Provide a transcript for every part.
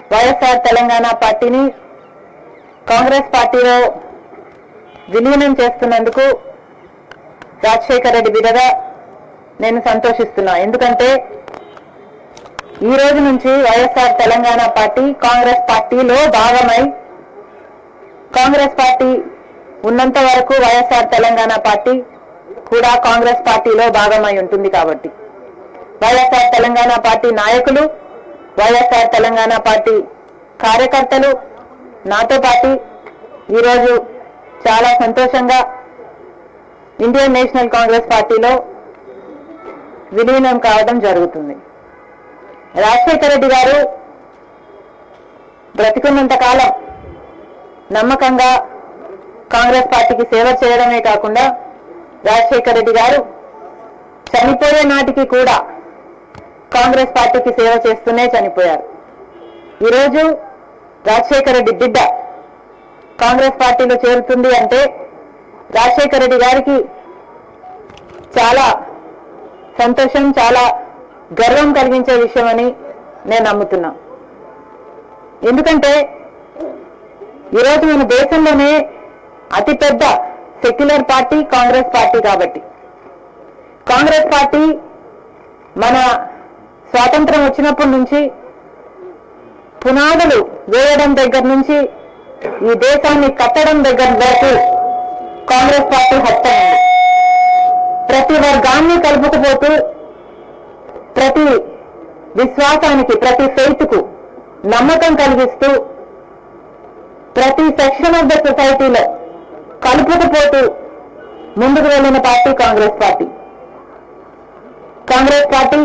వైఎస్ఆర్ తెలంగాణ పార్టీని కాంగ్రెస్ పార్టీలో విలీనం చేస్తున్నందుకు రాజశేఖర రెడ్డి బిడ్డగా నేను సంతోషిస్తున్నా. ఎందుకంటే ఈ రోజు నుంచి వైఎస్ఆర్ తెలంగాణ పార్టీ కాంగ్రెస్ పార్టీలో భాగమై, కాంగ్రెస్ పార్టీ ఉన్నంత వరకు వైఎస్ఆర్ తెలంగాణ పార్టీ కూడా కాంగ్రెస్ పార్టీలో భాగమై ఉంటుంది. కాబట్టి వైఎస్ఆర్ తెలంగాణ పార్టీ నాయకులు, వైఎస్ఆర్ తెలంగాణ పార్టీ కార్యకర్తలు నాతో పాటు ఈరోజు చాలా సంతోషంగా ఇండియన్ నేషనల్ కాంగ్రెస్ పార్టీలో విలీనం కావడం జరుగుతుంది. రాజశేఖర రెడ్డి గారు బ్రతికున్నంత కాలం నమ్మకంగా కాంగ్రెస్ పార్టీకి సేవ చేయడమే కాకుండా రాజశేఖర రెడ్డి గారు చనిపోయే నాటికి కూడా కాంగ్రెస్ పార్టీకి సేవ చేస్తూనే చనిపోయారు. ఈరోజు రాజశేఖర రెడ్డి బిడ్డ కాంగ్రెస్ పార్టీలో చేరుతుంది అంటే రాజశేఖర రెడ్డి గారికి చాలా సంతోషం, చాలా గర్వం కలిగించే విషయమని నేను నమ్ముతున్నా. ఎందుకంటే ఈరోజు మన దేశంలోనే అతిపెద్ద సెక్యులర్ పార్టీ కాంగ్రెస్ పార్టీ. కాబట్టి కాంగ్రెస్ పార్టీ మన స్వాతంత్రం వచ్చినప్పటి నుంచి పునాదులు వేయడం దగ్గర నుంచి ఈ దేశాన్ని కట్టడం దగ్గర వరకు కాంగ్రెస్ పార్టీ హస్తమైంది. ప్రతి వర్గాన్ని కలుపుకుపోతూ, ప్రతి విశ్వాసానికి, ప్రతి ఫెయిత్కు నమ్మకం కలిగిస్తూ, ప్రతి సెక్షన్ ఆఫ్ ద సొసైటీలో కలుపుకుపోతూ ముందుకు వెళ్లిన party Congress party. Congress party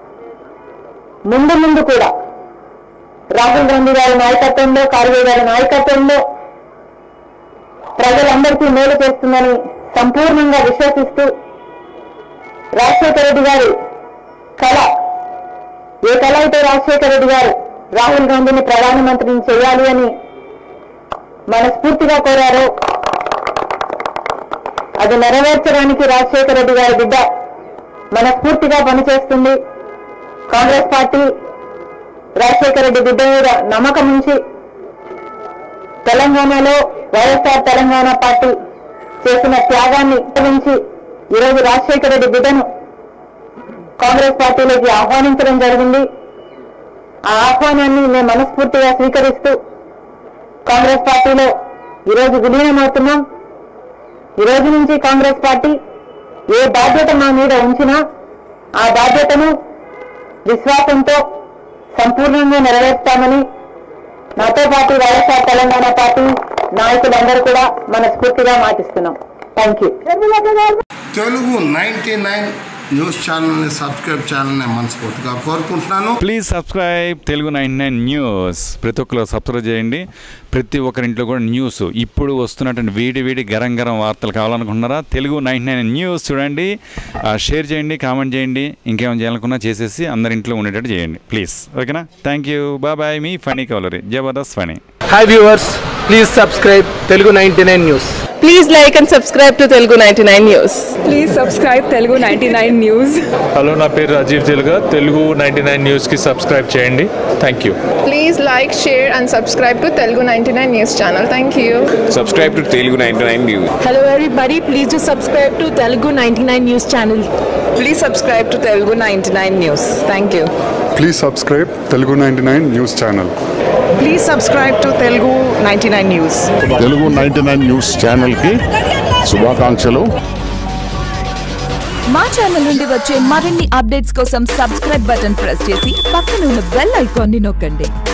ముందు కూడా రాహుల్ గాంధీ గారి నాయకత్వంలో, ఖార్గే గారి నాయకత్వంలో ప్రజలందరికీ మేలు చేస్తుందని సంపూర్ణంగా విశ్వసిస్తూ రాజశేఖర రెడ్డి గారి కళ, ఏ కళ అయితే రాజశేఖర రెడ్డి గారు రాహుల్ గాంధీని ప్రధానమంత్రిని చేయాలి అని మనస్ఫూర్తిగా కోరారో అది నెరవేర్చడానికి రాజశేఖర రెడ్డి గారి బిడ్డ మనస్ఫూర్తిగా పనిచేస్తుంది. కాంగ్రెస్ పార్టీ రాజశేఖర రెడ్డి బిడ్డ మీద నమ్మకం ఉంచి తెలంగాణలో వైఎస్ఆర్ తెలంగాణ పార్టీ చేసిన త్యాగాన్ని నుంచి ఈరోజు రాజశేఖర రెడ్డి బిడ్డను కాంగ్రెస్ పార్టీలోకి ఆహ్వానించడం జరిగింది. ఆ ఆహ్వానాన్ని మేము మనస్ఫూర్తిగా స్వీకరిస్తూ కాంగ్రెస్ పార్టీలో ఈరోజు విలీనమవుతున్నాం. ఈ రోజు నుంచి కాంగ్రెస్ పార్టీ ఏ బాధ్యత మా మీద ఉంచినా ఆ బాధ్యతను విశ్వాసంతో సంపూర్ణంగా నెరవేర్స్తామని నాతో పాటు వైఎస్ఆర్ తెలంగాణ పార్టీ నాయకులందరూ కూడా మనస్ఫూర్తిగా మాటిస్తున్నాం. Thank you. తెలుగు 99 న్యూస్ ఛానల్ని సబ్స్క్రైబ్ చేయాలని మనస్ఫూర్తిగా కోరుకుంటున్నాను. Please subscribe Telugu 99 news. ప్రతి ఒక్కరు సబ్స్క్రైబ్ చేయండి. ప్రతి ఒక్కరింట్లో కూడా న్యూస్ ఇప్పుడు వస్తున్నటువంటి వేడి గరం వార్తలు కావాలనుకుంటున్నారా? తెలుగు 99 న్యూస్ చూడండి, షేర్ చేయండి, కామెంట్ చేయండి, ఇంకేమైనా చేయాలనుకున్నా చేసేసి అందరింట్లో ఉండేటట్టు చేయండి ప్లీజ్. ఓకేనా? Thank you. బాయ్. మీ ఫనీ కవలరీ Jabardasth Phani. Hi viewers, please subscribe Telugu 99 news. Please like and subscribe to Telugu 99 News. Please subscribe Telugu 99 News. Hello, నా పేరు రాజీవ్ తెలుగా. తెలుగు 99 న్యూస్కి సబ్స్క్రైబ్ చేయండి. Thank you. Please like, share and subscribe to Telugu 99 News channel. Thank you. Subscribe to Telugu 99 News. Hello everybody, please do subscribe to Telugu 99 News channel. Please subscribe to Telugu 99 News. Thank you. Please subscribe Telugu 99 News channel. Please subscribe to Telugu 99 News. Telugu 99 news ఛానల్కి శుభాకాంక్షలు. మా channel నుండి వచ్చే మరిన్ని updates కోసం subscribe button press చేసి పక్కన ఉన్న బెల్ ఐకాన్ని నొక్కండి.